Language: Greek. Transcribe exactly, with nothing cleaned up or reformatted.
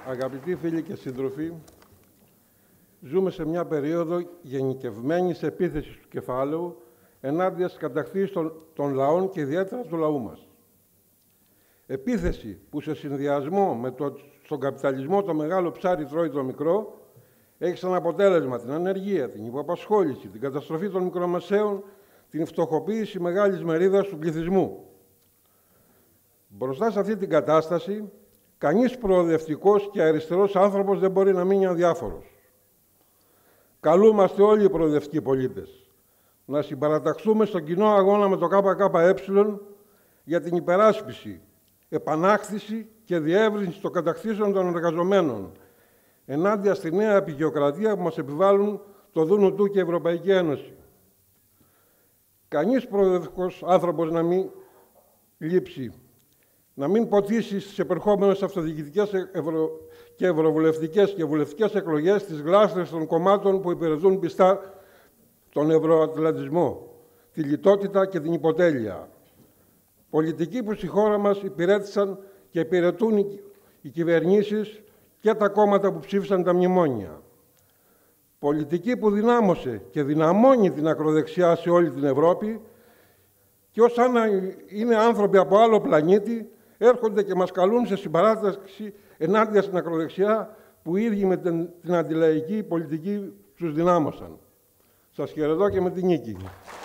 Αγαπητοί φίλοι και σύντροφοι, ζούμε σε μια περίοδο γενικευμένης επίθεσης του κεφάλαιου ενάντια στις κατακτήσεις των, των λαών και ιδιαίτερα του λαού μας. Επίθεση που σε συνδυασμό με το, στον καπιταλισμό το μεγάλο ψάρι τρώει το μικρό, έχει σαν αποτέλεσμα την ανεργία, την υποαπασχόληση, την καταστροφή των μικρομεσαίων, την φτωχοποίηση μεγάλης μερίδας του πληθυσμού. Μπροστά σε αυτή την κατάσταση, κανείς προοδευτικός και αριστερός άνθρωπος δεν μπορεί να μείνει αδιάφορος. Καλούμαστε όλοι οι προοδευτικοί πολίτες να συμπαραταχθούμε στον κοινό αγώνα με το ΚΚΕ για την υπεράσπιση, επανάκτηση και διεύρυνση των κατακτήσεων των εργαζομένων ενάντια στη νέα απεικιοκρατία που μας επιβάλλουν το Δούνου του και η Ευρωπαϊκή Ένωση. Κανείς προοδευτικός άνθρωπος να μην λείψει, να μην ποτίσει στις επερχόμενες αυτοδιοικητικές ευρω... και ευρωβουλευτικές και βουλευτικές εκλογές τις γλάστρες των κομμάτων που υπηρετούν πιστά τον ευρωατλαντισμό, τη λιτότητα και την υποτέλεια. Πολιτικοί που στη χώρα μας υπηρέτησαν και υπηρετούν οι κυβερνήσεις και τα κόμματα που ψήφισαν τα μνημόνια. Πολιτική που δυνάμωσε και δυναμώνει την ακροδεξιά σε όλη την Ευρώπη και ως αν είναι άνθρωποι από άλλο πλανήτη έρχονται και μας καλούν σε συμπαράταξη ενάντια στην ακροδεξιά που οι ίδιοι με την, την αντιλαϊκή πολιτική τους δυνάμωσαν. Σας χαιρετώ και με την νίκη.